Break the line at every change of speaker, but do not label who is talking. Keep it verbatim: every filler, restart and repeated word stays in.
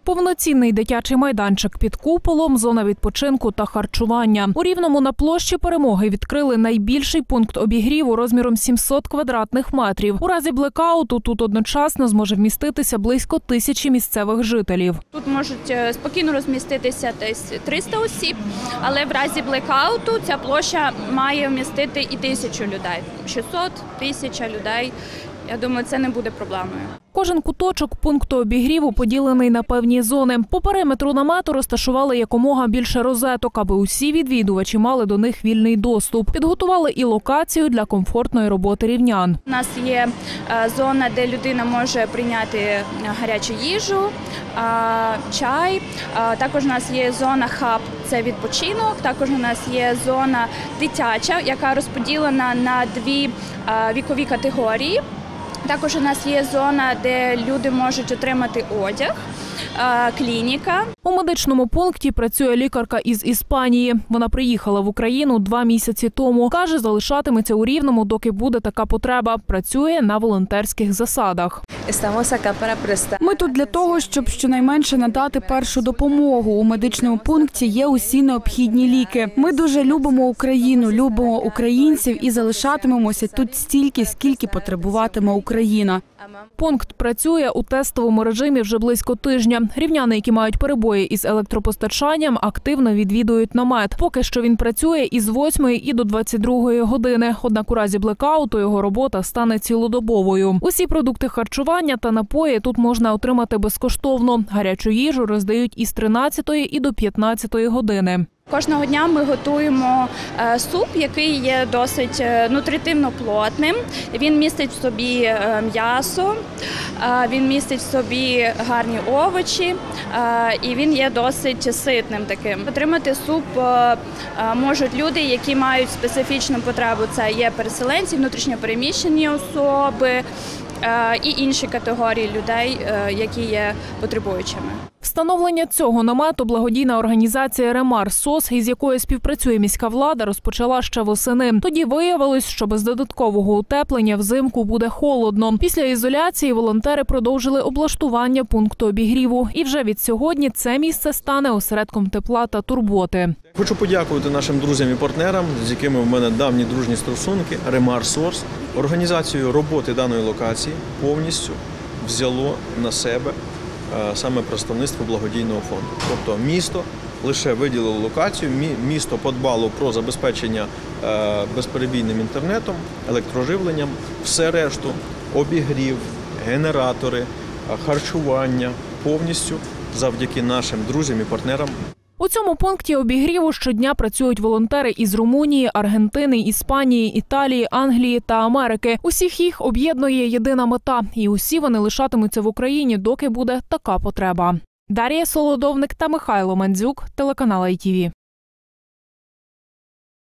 Повноцінний дитячий майданчик під куполом, зона відпочинку та харчування. У Рівному на площі Перемоги відкрили найбільший пункт обігріву розміром сімсот квадратних метрів. У разі блекауту тут одночасно зможе вміститися близько тисячі місцевих жителів.
Тут можуть спокійно розміститися десь триста осіб, але в разі блекауту ця площа має вмістити і тисячу людей. шістсот, тисяча людей. Я думаю, це не буде проблемою.
Кожен куточок пункту обігріву поділений на певні зони. По периметру намету розташували якомога більше розеток, аби усі відвідувачі мали до них вільний доступ. Підготували і локацію для комфортної роботи рівнян.
У нас є зона, де людина може прийняти гарячу їжу, чай. Також у нас є зона хаб, це відпочинок. Також у нас є зона дитяча, яка розподілена на дві вікові категорії. Також у нас є зона, де люди можуть отримати одяг, клініка.
У медичному пункті працює лікарка із Іспанії. Вона приїхала в Україну два місяці тому. Каже, залишатиметься у Рівному, доки буде така потреба. Працює на волонтерських засадах.
Ми тут для того, щоб щонайменше надати першу допомогу. У медичному пункті є усі необхідні ліки. Ми дуже любимо Україну, любимо українців і залишатимемося тут стільки, скільки потребуватиме Україна.
Пункт працює у тестовому режимі вже близько тижня. Рівняни, які мають перебої із електропостачанням, активно відвідують намет. Поки що він працює із восьмої і до двадцять другої години. Однак у разі блекауту його робота стане цілодобовою. Усі продукти харчування та напої тут можна отримати безкоштовно. Гарячу їжу роздають із тринадцятої і до п'ятнадцятої години.
Кожного дня ми готуємо суп, який є досить нутритивно плотним. Він містить в собі м'ясо, він містить в собі гарні овочі і він є досить ситним таким. Отримати суп можуть люди, які мають специфічну потребу. Це є переселенці, внутрішньо переміщені особи і інші категорії людей, які є потребуючими.
Встановлення цього намету благодійна організація «Ремар СОС», із якою співпрацює міська влада, розпочала ще восени. Тоді виявилось, що без додаткового утеплення взимку буде холодно. Після ізоляції волонтери продовжили облаштування пункту обігріву. І вже від сьогодні це місце стане осередком тепла та турботи.
Хочу подякувати нашим друзям і партнерам, з якими в мене давні дружні стосунки, «Ремар СОС». Організацію роботи даної локації повністю взяло на себе саме представництво благодійного фонду. Тобто місто лише виділило локацію, місто подбало про забезпечення безперебійним інтернетом, електроживленням, все решту, обігрів, генератори, харчування повністю завдяки нашим друзям і партнерам.
У цьому пункті обігріву щодня працюють волонтери із Румунії, Аргентини, Іспанії, Італії, Англії та Америки. Усіх їх об'єднує єдина мета. І усі вони лишатимуться в Україні, доки буде така потреба. Дар'я Солодовник та Михайло Мандзюк, телеканал ай ті ві.